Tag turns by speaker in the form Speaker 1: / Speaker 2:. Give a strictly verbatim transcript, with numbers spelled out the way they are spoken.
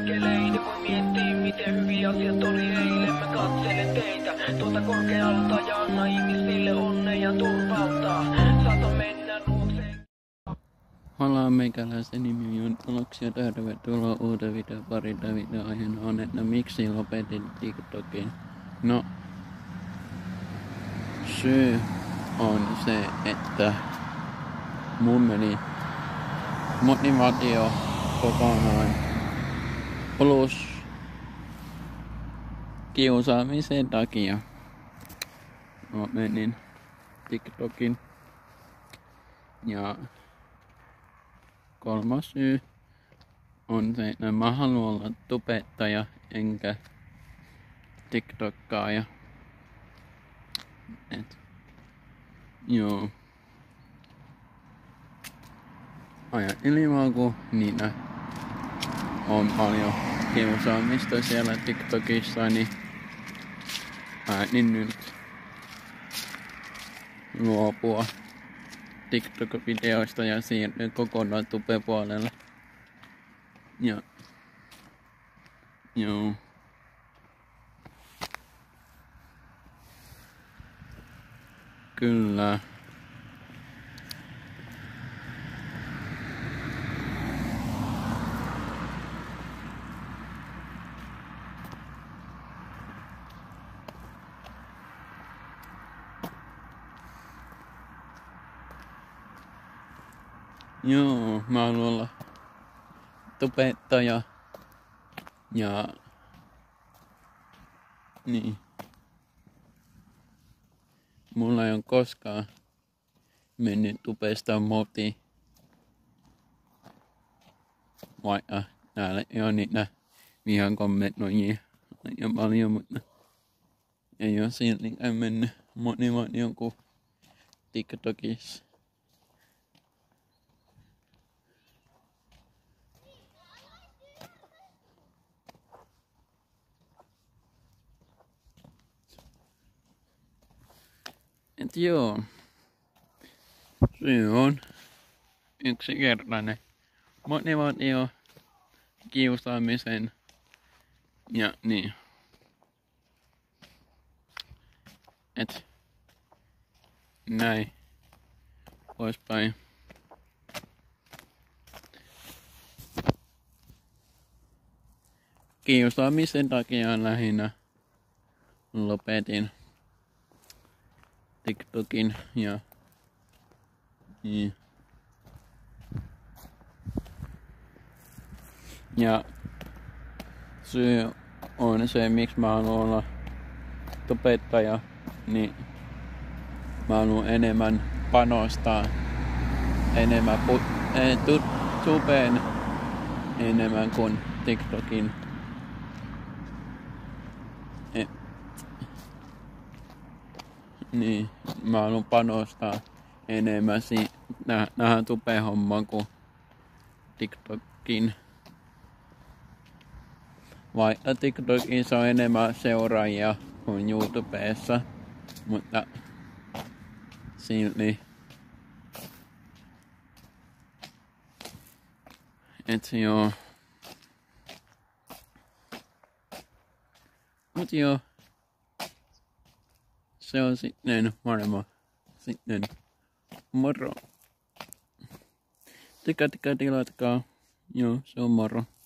Speaker 1: askelein. Voi miettiä miten hyviä asiat oli eilen. Mä katselen teitä tuolta korkealta ja anna ihmisille onnea ja turvaltaa. Saata mennä luokseen.
Speaker 2: Hola, meikäläisen nimi on Oloksi ja tervetuloa uuden videon parin. Videon aiheena on, että miksi lopetin TikTokin. No, syy on se, että mun meni motivaatio kokonaan plus kiusaamisen takia. Mä menin TikTokin ja kolmas syy on se, että mä haluan olla tubettaja enkä TikTokkaaja. Et, joo. Ajattelin vaan, kun niitä on paljon kiusaamista siellä TikTokissa, niin äänin nyt luopua TikTok-videoista ja siirtyä kokonaan tube-puolelle. Ja joo. Kyllä. Joo, mä haluan olla tubettaja ja niin. Mulla ei ole koskaan mennyt tubesta moti. Vaikka täällä ei ole niitä vihan kommentoijia ja paljon, mutta ei ole siltikään mennyt motivaation kuin TikTokissa. Et joo, syy on yksinkertainen motivaatio, kiusaamisen ja niin. Et näin poispäin. Kiusaamisen takia lähinnä lopetin TikTokin ja niin. Ja syy on se, miksi mä haluan olla tubettaja, niin mä haluan enemmän panostaa enemmän pu- eh, tu- tubeen enemmän kuin TikTokin. Eh. Niin, mä haluan panostaa enemmän si- nä- tähän tube-hommaan kuin TikTokin. Vaikka TikTokissa on enemmän seuraajia kuin YouTubessa, mutta silti. Et joo. Mut joo. Se on sitten varmaan sitten moro. Tykkää, tykkää, tilatkaa. Joo, se on moro.